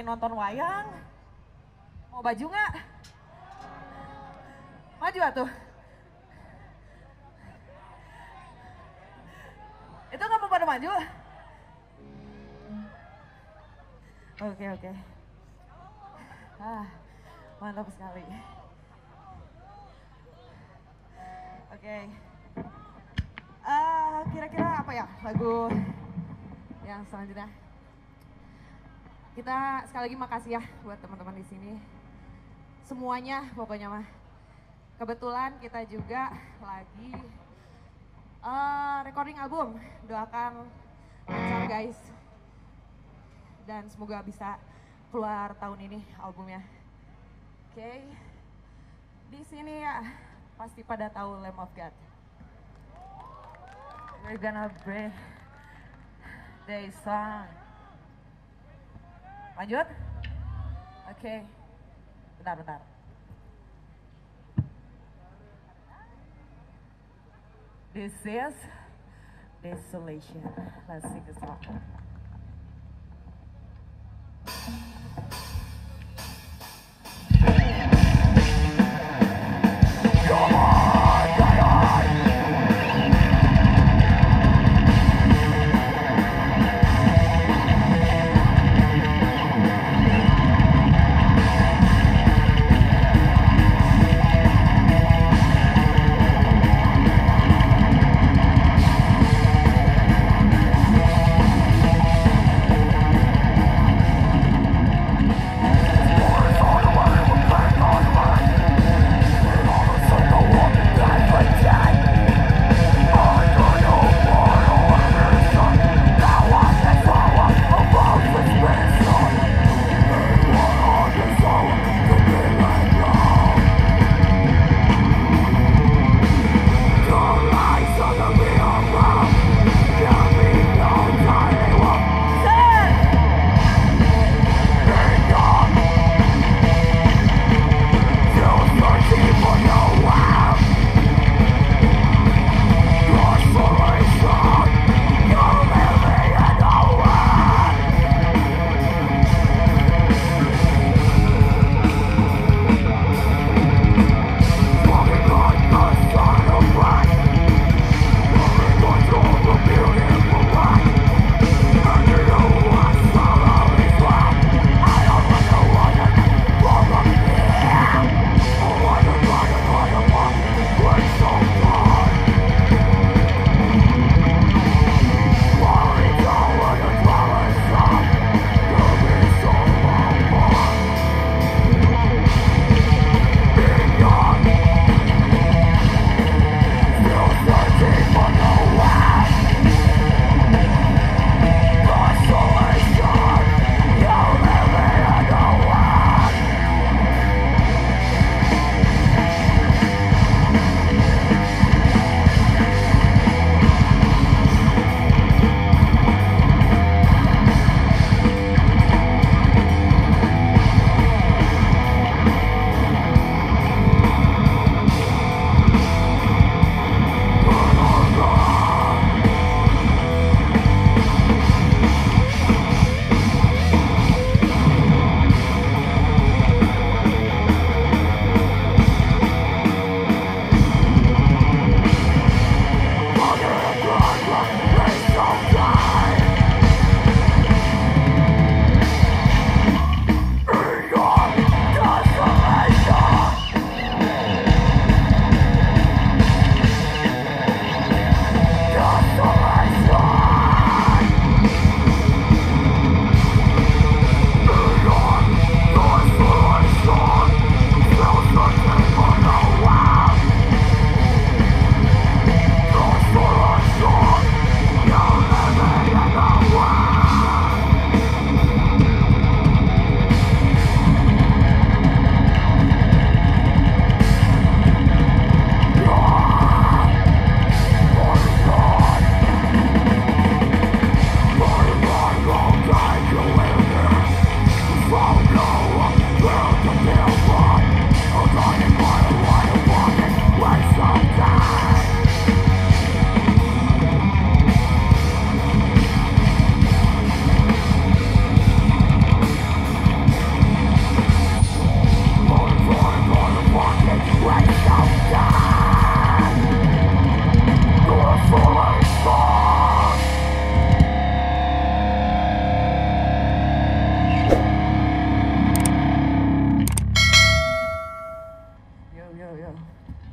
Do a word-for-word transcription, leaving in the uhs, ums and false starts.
nonton wayang. Mau baju nggak? Maju atuh. Itu nggak mau pada maju? Oke oke. Ah, mantap sekali. Oke. Uh, kira-kira apa ya lagu yang selanjutnya? Kita sekali lagi makasih ya buat teman-teman di sini. Semuanya pokoknya mah. Kebetulan kita juga lagi uh, recording album. Doakan lancar guys. Dan semoga bisa keluar tahun ini albumnya. Oke. Okay. Di sini ya pasti pada tahu Lamb of God. We're gonna break the song. Lanjut? Oke. Okay. Bentar, bentar. This is Desolation. Let's sing the song. Desolation. yo, yo.